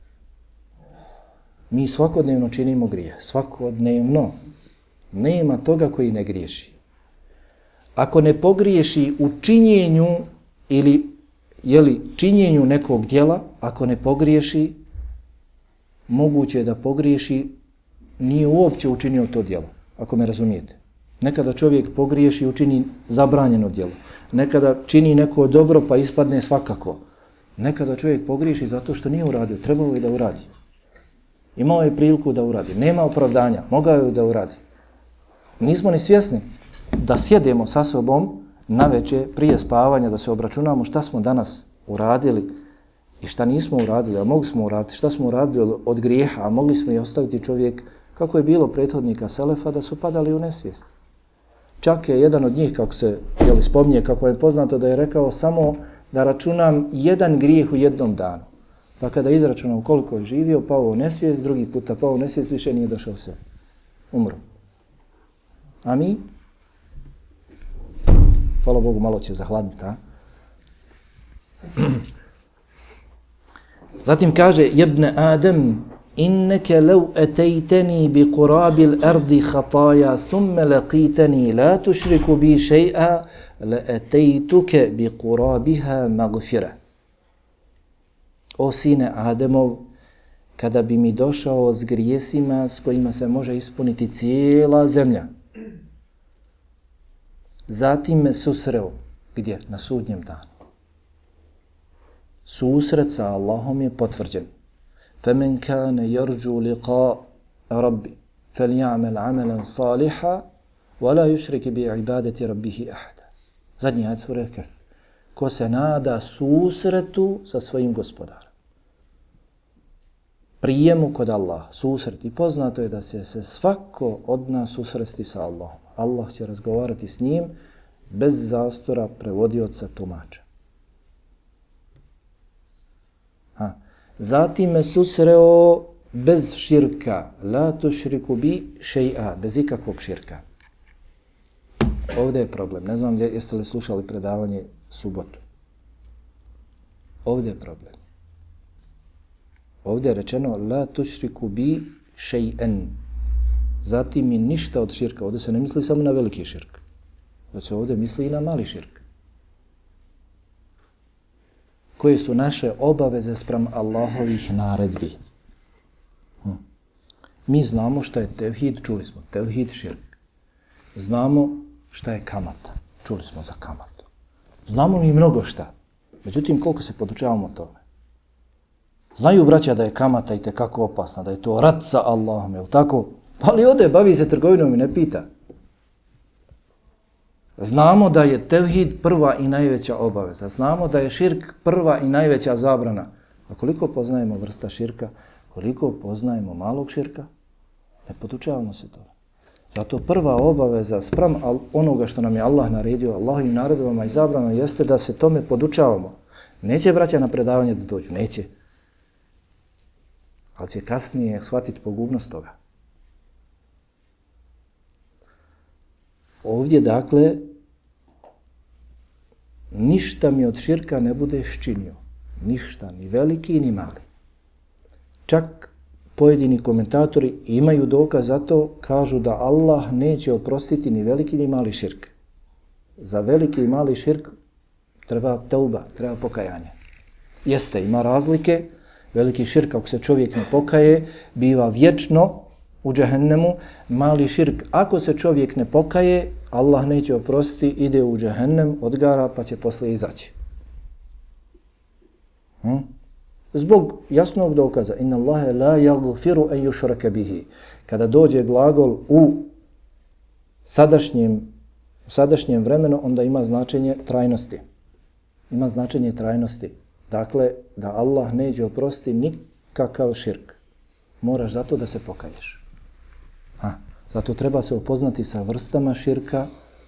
Mi svakodnevno činimo grije, svakodnevno. Nema toga koji ne griješi. Ako ne pogriješi u činjenju ili činjenju nekog djela, ako ne pogriješi, moguće je da pogriješi, nije uopće učinio to djelo, ako me razumijete. Nekada čovjek pogriješi i učini zabranjeno djelo. Nekada čini neko dobro pa ispadne svakako. Nekada čovjek pogriješi zato što nije uradio, trebao je da uradi. Imao je priliku da uradi, nema opravdanja, mogao je da uradi. Nismo ni svjesni da sjedemo sa sobom navečer prije spavanja da se obračunamo šta smo danas uradili i šta nismo uradili, a mogli smo uraditi, šta smo uradili od grijeha, a mogli smo i ostaviti čovjek, kako je bilo prethodnika Selefa, da su padali u nesvijest. Čak je jedan od njih, kako se spominje, kako je poznato, da je rekao samo da računam jedan grijeh u jednom danu. Pa kada je izračunao koliko je živio, pao u nesvijest, drugi puta pao u nesvijest, više nije došao u sebe. Umro. A mi? Hvala Bogu, malo će zahladniti, a? Zatim kaže, jebne Adem, inneke lev etejteni bi kurabil ardi hataja, thumme laqiteni, la tušriku bi še'a, le etejtuke bi kurabiha magfira. O sine Ademov, kada bi mi došao s grijesima s kojima se može ispuniti cijela zemlja, zatim me susreo, gdje? Na sudnjem danu. Susret sa Allahom je potvrđen. فَمَنْ كَانَ يَرْجُوا لِقَاءَ رَبِّ فَلْيَعْمَلْ عَمَلًا صَالِحًا وَلَا يُشْرِكِ بِعِبَادَةِ رَبِّهِ أَحَدًا. Zadnji ajet sure Kehf. Ko se nada susretu sa svojim gospodarom. Prijemu kod Allaha, susret. I poznato je da se svako od nas susresti sa Allahom. Allah će razgovarati s njim bez zastora prevodioca tumača. Zatim me susreo bez širka, la tušriku bi še'a, bez ikakvog širka. Ovdje je problem, ne znam jeste li slušali predavanje subotu. Ovdje je problem. Ovdje je rečeno la tušriku bi še'en. Zatim i ništa od širka, ovdje se ne misli samo na veliki širk, već se ovdje misli i na mali širk. Koje su naše obaveze spram Allahovih naredbi. Mi znamo šta je tevhid, čuli smo, tevhid širk. Znamo šta je kamata, čuli smo za kamatu. Znamo i mnogo šta, međutim koliko se podučavamo tome. Znaju braća da je kamata itekako opasna, da je to rat sa Allahom, jel tako? Ali ode, bavi se trgovinom i ne pita. Znamo da je tevhid prva i najveća obaveza. Znamo da je širk prva i najveća zabrana. A koliko poznajemo vrsta širka, koliko poznajemo malog širka, ne podučavamo se toga. Zato prva obaveza spram onoga što nam je Allah naredio, Allahovim naredbama i zabranama, jeste da se tome podučavamo. Neće braća na predavanje da dođu, neće. Ali će kasnije shvatiti pogubnost toga. Ovdje, dakle, ništa mi od širka ne budeš činio. Ništa, ni veliki, ni mali. Čak pojedini komentatori imaju dokaz za to, kažu da Allah neće oprostiti ni veliki, ni mali širk. Za veliki i mali širk treba teuba, treba pokajanje. Jeste, ima razlike. Veliki širk, ako se čovjek ne pokaje, biva vječno u džehennemu. Mali širk, ako se čovjek ne pokaje, Allah neće oprostiti, ide u džehennem, odgara, pa će poslije izaći. Zbog jasnog dokaza, inna Allahe la yaghfiru an yushraka bihi. Kada dođe glagol u sadašnjem vremenu, onda ima značenje trajnosti. Ima značenje trajnosti. Dakle, da Allah neće oprostiti nikakav širk. Moraš zato da se pokaješ. Zato treba se upoznati sa vrstama širka,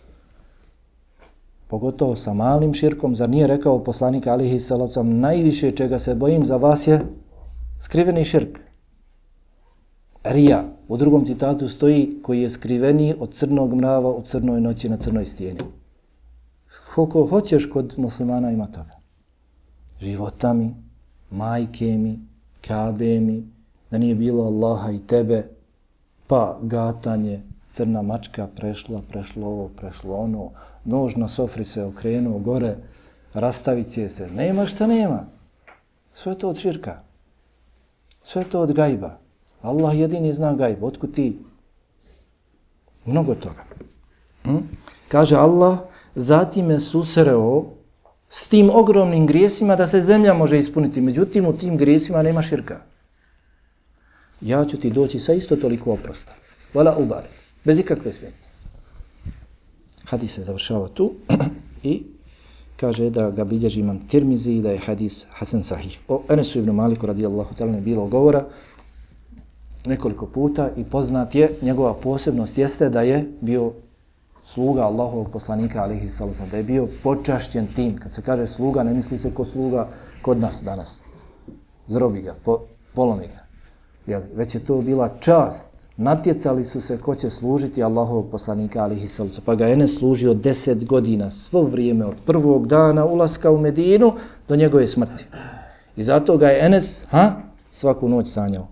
pogotovo sa malim širkom. Zar nije rekao poslanik alihi salacom, najviše čega se bojim za vas je skriveni širk. Rija, u drugom citatu stoji, koji je skriveniji od crnog mrava u crnoj noći na crnoj stijeni. Koliko hoćeš kod muslimana ima toga. Života mi, majke mi, Kabe mi, da nije bilo Allaha i tebe, pa gatanje, crna mačka prešlo ovo, prešlo ono, nož na sofri se okrenuo gore, rastavit će se, nema šta nema. Sve to od širka, sve to od gajba. Allah jedini zna gajb, otkud ti? Mnogo toga. Kaže Allah, zatim me susreo s tim ogromnim grijesima da se zemlja može ispuniti, međutim u tim grijesima nema širka. Ja ću ti doći sa isto toliko oprosta. Vala ubali. Bez ikakve smetnje. Hadis se završava tu i kaže da ga bilježi imam Tirmizi i da je hadis Hasan Sahih. O Enesu ibn Maliku radijallahu ta'ala je bilo govora nekoliko puta i poznat je, njegova posebnost jeste da je bio sluga Allahovog poslanika alejhi salatu, da je bio počašćen tim. Kad se kaže sluga, ne misli se ko sluga kod nas danas. Zrobi ga, polomi ga. Već je to bila čast. Natjecali su se ko će služiti Allahovog poslanika alejhi salatu. Pa ga Enes služio 10 godina, svo vrijeme od prvog dana ulaska u Medinu do njegove smrti. I zato ga je Enes svaku noć sanjao.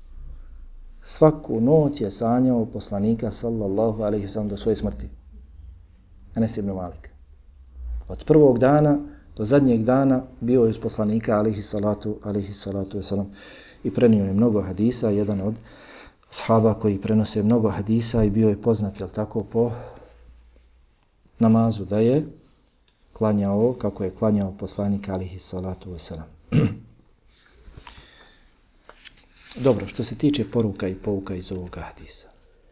Svaku noć je sanjao poslanika sallallahu alejhi ve sellem do svoje smrti. Enes ibn Malik. Od prvog dana do zadnjeg dana bio je uz poslanika alejhi salatu ve sellem i prenio je mnogo hadisa, jedan od ashaba koji prenose mnogo hadisa i bio je poznat, jel tako, po namazu da je klanjao kako je klanjao poslanik alejhi salatu ve sellem. Dobro, što se tiče poruka i pouka iz ovoga hadisa.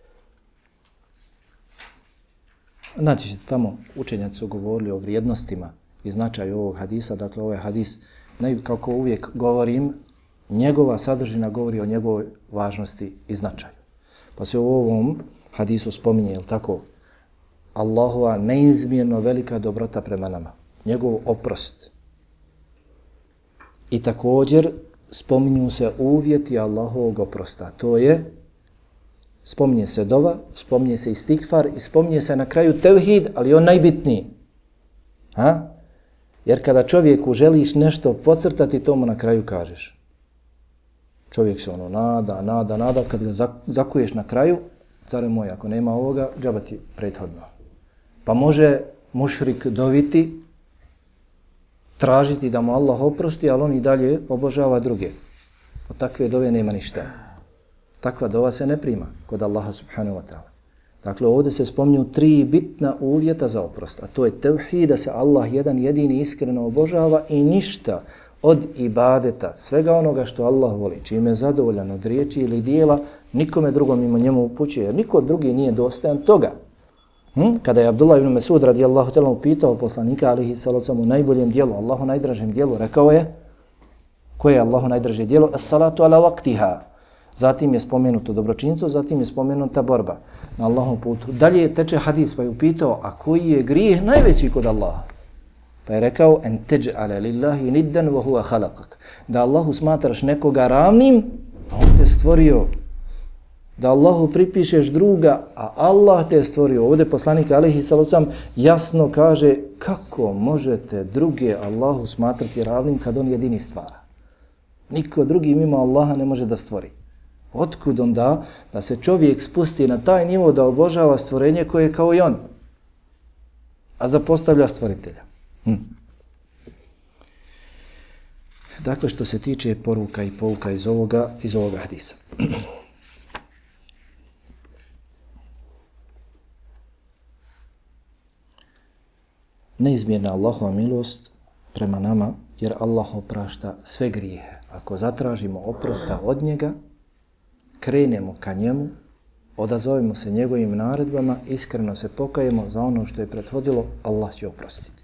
Znači ćete tamo, učenjaci su govorili o vrijednostima i značaju ovog hadisa, dakle ovaj hadis, kako uvijek govorim, njegova sadržina govori o njegovoj važnosti i značaju. Pa se u ovom hadisu spominje, jel tako, Allahova neizmjerno velika dobrota prema nama, njegov oprost. I također spominju se uvjeti Allahovog oprosta. To je, spominje se dova, spominje se istigfar i spominje se na kraju tevhid, ali on najbitniji. Jer kada čovjeku želiš nešto podcrtati, to mu na kraju kažeš. Čovjek se nada, kad ga zakuješ na kraju, care moj, ako nema ovoga, džaba ti prethodno. Pa može mušrik doviti, tražiti da mu Allah oprosti, ali on i dalje obožava druge. Od takve dove nema ništa. Takva dova se ne prima kod Allaha subhanahu wa ta'ala. Dakle, ovdje se spominju 3 bitna uvjeta za oprost, a to je tevhid, da se Allah jedan jedini iskreno obožava i ništa od ibadeta, svega onoga što Allah voli, čime je zadovoljan od riječi ili dijela, nikome drugom mimo njemu upućuje, jer niko drugi nije dostojan toga. Kada je Abdullah ibn Mesud radijallahu ta'ala upitao poslanika alejhi salatu u najboljem dijelu, Allahu najdražem dijelu, rekao je, koje je Allahu najdraže dijelo? As-salatu ala waqtiha. Zatim je spomenuto dobročinstvo, zatim je spomenuta borba na Allahovom putu. Dalje teče hadis pa je upitao, a koji je grijeh najveći kod Allaha? Pa je rekao, en teđ'ale lillahi niddan wa huwa khalaqak. Da Allahu smatraš nekoga ravnim, a on te stvorio. Da Allahu pripišeš druga, a Allah te stvorio. Ovdje poslanik alejhi salatu jasno kaže kako možete druge Allahu smatrati ravnim kad on jedini stvara. Niko drugi mimo Allaha ne može da stvori. Otkud onda da se čovjek spusti na taj nivo da obožava stvorenje koje je kao i on, a zapostavlja stvoritelja? Dakle, što se tiče poruka i pouka iz ovoga hadisa. Neizmjerna Allahova milost prema nama, jer Allah oprašta sve grijehe. Ako zatražimo oprosta od njega, krenemo ka njemu, odazovemo se njegovim naredbama, iskreno se pokajemo za ono što je prethodilo, Allah će oprostiti.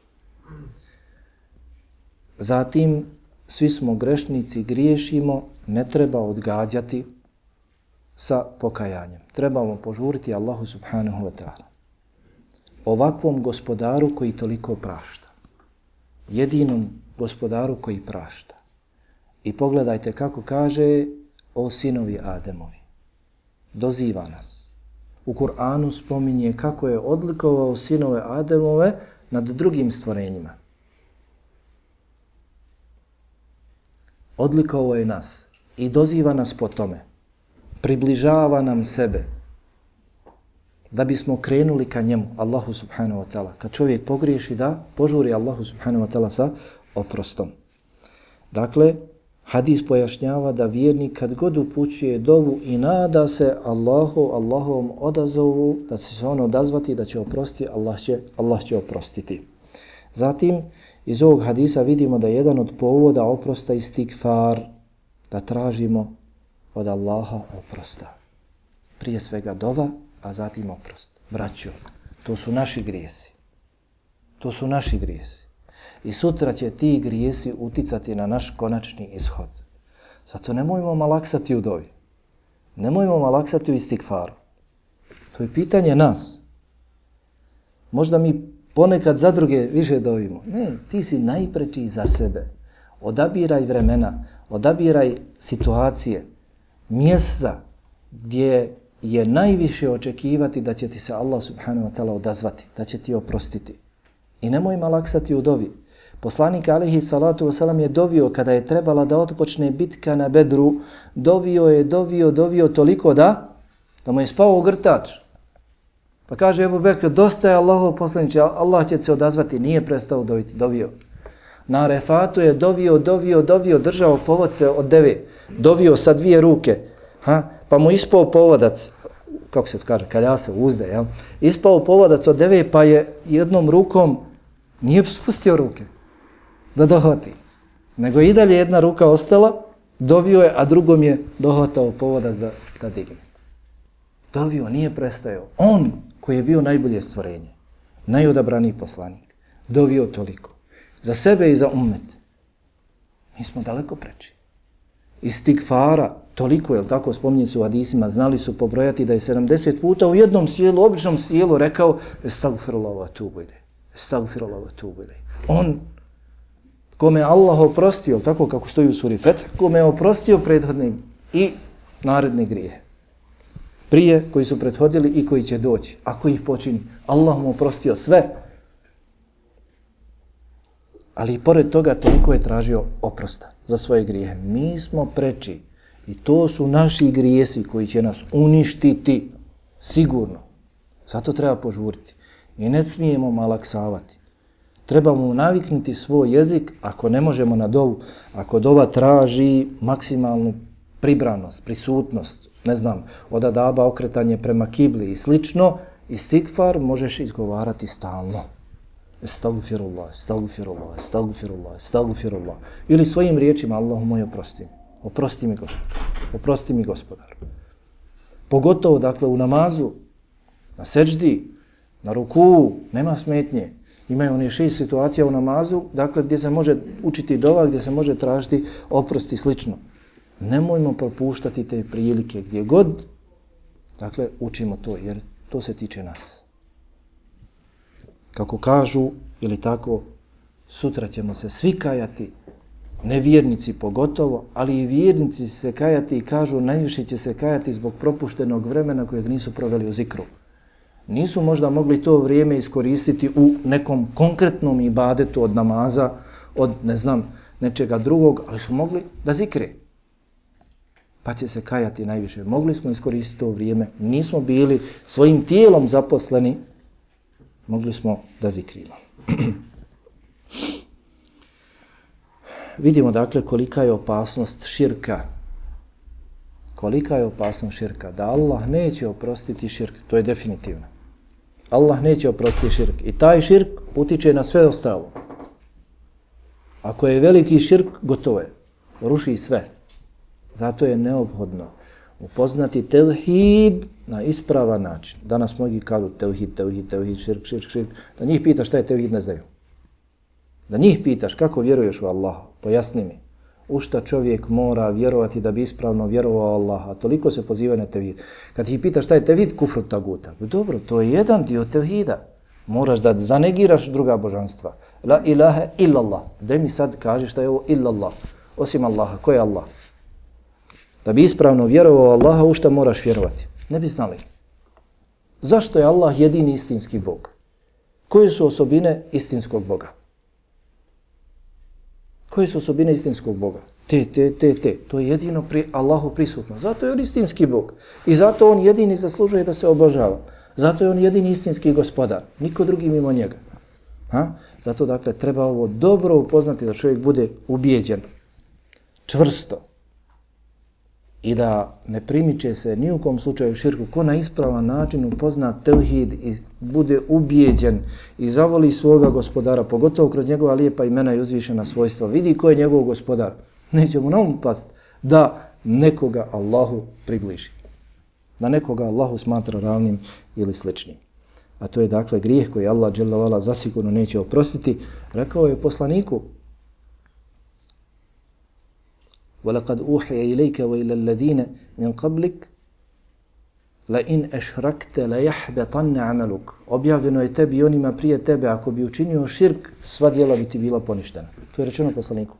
Zatim, svi smo grešnici, griješimo, ne treba odgađati sa pokajanjem. Trebamo požuriti Allahu subhanahu wa ta'ala. Ovakvom gospodaru koji toliko prašta. Jedinom gospodaru koji prašta. I pogledajte kako kaže o sinovi Ademovi. Doziva nas. U Kur'anu spominje kako je odlikovao sinove Ademove nad drugim stvorenjima. Odlikovao je nas i doziva nas po tome. Približava nam sebe. Da bismo krenuli ka njemu, Allahu subhanahu wa ta'ala. Kad čovjek pogriješi, da požuri Allahu subhanahu wa ta'ala sa oprostom. Dakle, hadis pojašnjava da vjernik kad god upućuje dovu i nada se Allahovom odazovu, da će se on odazvati, da će oprostiti, Allah će oprostiti. Zatim, iz ovog hadisa vidimo da je jedan od povoda oprosta istigfar, da tražimo od Allaha oprosta. Prije svega dova, a zatim oprost. Braćo, To su naši grijesi. To su naši grijesi. I sutra će ti grijesi uticati na naš konačni ishod. Zato nemojmo malaksati u dovi. Nemojmo malaksati u istigfaru. To je pitanje nas. Možda mi ponekad za druge više dovimo. Ne, ti si najpreči za sebe. Odabiraj vremena, odabiraj situacije, mjesta gdje je najviše očekivati da će ti se Allah subhanahu wa ta'ala odazvati, da će ti oprostiti. I nemoj malaksati u dovi. Poslanik alejhi salatu vesselam je dovio kada je trebala da otpočne bitka na Bedru, dovio toliko da mu je spao ogrtač. Pa kaže Ebu Bekr, dosta je Allahov poslaniče, Allah će se odazvati, nije prestao dovio. Na Arefatu je dovio, držao povodce od deve, dovio sa dvije ruke, pa mu ispao povodac, kako se to kaže, kaljasa, uzde, jel? Ispao povodac od deve, pa je jednom rukom, nije spustio ruke da dohvati, nego i dalje jedna ruka ostala, dovio je, a drugom je dohvatao povodac da digne. Dovio, nije prestajao. On koji je bio najbolje stvorenje, najodabraniji poslanik, dovio toliko. Za sebe i za ummet. Mi smo daleko preči. Istigfara, toliko, jel tako, spominje se u hadisima, znali su pobrojati da je 70 puta u jednom sjelu, običnom sjelu rekao Estagfirullah wa tubu ilej. Estagfirullah wa tubu ilej. On, kome Allah oprostio, tako kako stoji u suri Feth, kome je oprostio prethodne i naredne grije. Prije koji su prethodili i koji će doći. Ako ih počini, Allah mu oprostio sve. Ali i pored toga toliko je tražio oprosta za svoje grijehe. Mi smo preči i to su naši grijesi koji će nas uništiti sigurno. Zato treba požuriti i ne smijemo malaksavati. Trebamo naviknuti svoj jezik ako ne možemo na dovu, ako dova traži maksimalnu pribranost, prisutnost, ne znam, od adaba okretanje prema kibli i slično, istigfar možeš izgovarati stalno. Estagfirullah, estagfirullah, estagfirullah, estagfirullah. Ili svojim riječima, Allahu moj, oprosti mi. Oprosti mi Gospodar. Oprosti mi Gospodar. Pogotovo, dakle, u namazu, na seđdi, na ruku, nema smetnje. Imaju one 6 situacija u namazu, dakle, gdje se može učiti dova, gdje se može tražiti oprosti, slično. Nemojmo propuštati te prilike gdje god, dakle, učimo to, jer to se tiče nas. Kako kažu, ili tako, sutra ćemo se svi kajati, nevjernici pogotovo, ali i vjernici se kajati i kažu najviše će se kajati zbog propuštenog vremena kojeg nisu proveli u zikru. Nisu možda mogli to vrijeme iskoristiti u nekom konkretnom ibadetu od namaza, od, ne znam, nečega drugog, ali su mogli da zikre. Pa će se kajati najviše. Mogli smo iskoristiti to vrijeme, nismo bili svojim tijelom zaposleni, mogli smo da zikrimo. Vidimo dakle kolika je opasnost širka. Kolika je opasnost širka. Da Allah neće oprostiti širk, to je definitivno. Allah neće oprostiti širk. I taj širk utiče na sve ostalo. Ako je veliki širk, gotovo je. Ruši sve. Zato je neophodno upoznati tevhid na ispravan način. Danas mnogi kažu tevhid, širk. Da njih pitaš šta je tevhid, ne znaju. Da njih pitaš kako vjeruješ u Allaha, pojasni mi. U šta čovjek mora vjerovati da bi ispravno vjerovao Allaha, toliko se poziva na tevhid. Kad ih pitaš šta je tevhid, kufru taguta. Dobro, to je jedan dio tevhida. Moraš da zanegiraš druga božanstva. La ilaha illallah. Daj mi sad kaži šta je ovo illallah. Osim Allaha, ko je Allah? Da bi ispravno vjerovao Allaha, u šta moraš vjerovati? Ne bi znali. Zašto je Allah jedini istinski Bog? Koje su osobine istinskog Boga? Koje su osobine istinskog Boga? Te. To je jedino pri Allahu prisutno. Zato je on istinski Bog. I zato on jedini zaslužuje da se obožava. Zato je on jedini istinski gospodar. Niko drugi mimo njega. Zato dakle treba ovo dobro upoznati da čovjek bude ubijeđen. Čvrsto. I da ne primiče se ni u kom slučaju širku, ko na ispravan način upozna tevhid i bude ubijeđen i zavoli svoga gospodara, pogotovo kroz njegova lijepa imena i uzvišena svojstva, vidi ko je njegov gospodar, neće mu na um past da nekoga Allahu približi, da nekoga Allahu smatra ravnim ili sličnim. a to je dakle grijeh koji Allah dželle ve ala zasigurno neće oprostiti, rekao je poslaniku: وَلَقَدْ أُوحِيَ إِلَيْكَ وَإِلَى الَّذِينَ مِنْ قَبْلِكَ لَإِنْ أَشْرَكْتَ لَيَحْبَطَنَّ عَمَلُكَ. Objavljeno je tebi i onima prije tebe, ako bi učinio širk, sva djela bi ti bila poništena. To je rečeno poslaniku.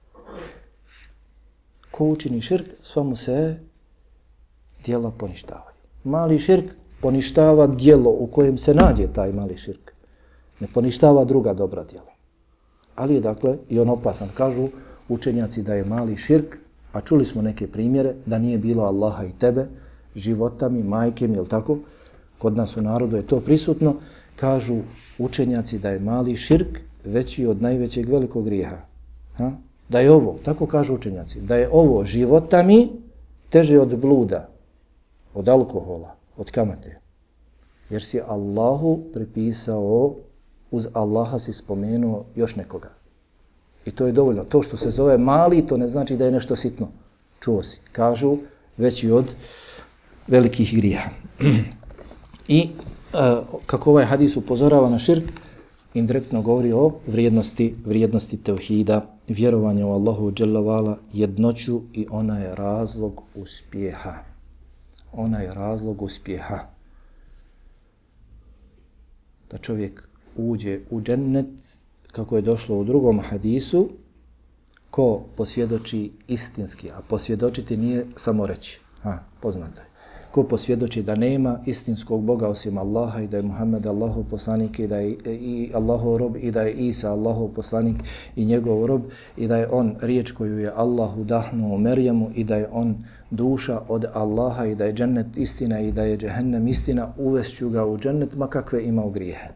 Ko učini širk, sva mu se djela poništavaju. Mali širk poništava djelo u kojem se nađe taj mali širk. Ne poništava druga dobra djela. Ali je dakle i on opasan. Kažu učenjaci da je mali širk, a čuli smo neke primjere, da nije bilo Allaha i tebe, života mi, majke mi, jel tako? Kod nas u narodu je to prisutno. Kažu učenjaci da je mali širk veći od najvećeg velikog grijeha. Ha? Da je ovo, tako kažu učenjaci, da je ovo života mi teže od bluda, od alkohola, od kamate. Jer si Allahu pripisao, uz Allaha si spomenuo još nekoga. I to je dovoljno. To što se zove mali, to ne znači da je nešto sitno. Čuo si. Kažu veći od velikih grijeha. I kako ovaj hadis upozorava na širk, indirektno govori o vrijednosti tevhida, vjerovanja u Allahu dželle ve ala, jednoću, i ona je razlog uspjeha. Ona je razlog uspjeha. Da čovjek uđe u džennet, kako je došlo u drugom hadisu, ko posvjedoči istinski, a posvjedočiti nije samo reći. Poznato je. Ko posvjedoči da nema istinskog Boga osim Allaha i da je Muhammed Allahov poslanik i da je i Allahov rob i da je Isa Allahov poslanik i njegov rob i da je on riječ koju je Allah udahnuo u Merjemu i da je on duša od Allaha i da je džennet istina i da je džehennem istina, uvešću ga u džennet ma kakve imao grijehe.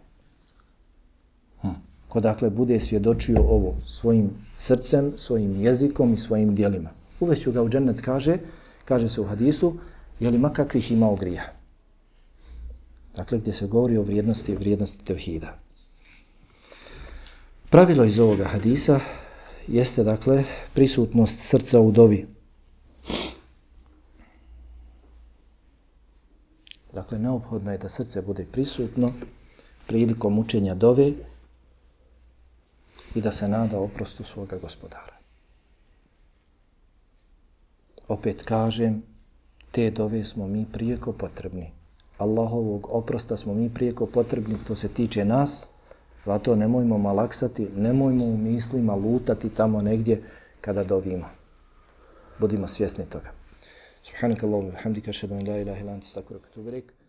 Ko dakle bude svjedočio ovo svojim srcem, svojim jezikom i svojim djelima, uvešću ga u džennet, kaže se u hadisu, je li makakvih imao grija. Dakle, gdje se govori o vrijednosti tevhida. Pravilo iz ovoga hadisa jeste, dakle, prisutnost srca u dovi. Dakle, neophodno je da srce bude prisutno prilikom učenja dove i da se nada oprostu svoga gospodara. Opet kažem, te dove smo mi prijeko potrebni. Allahovog oprosta smo mi prijeko potrebni, to se tiče nas, zato nemojmo malaksati, nemojmo u mislima lutati tamo negdje kada dovimo. Budimo svjesni toga. Subhanakallahumma wa bihamdika, ashhadu an la ilaha illa anta, astaghfiruka wa atubu ilaik.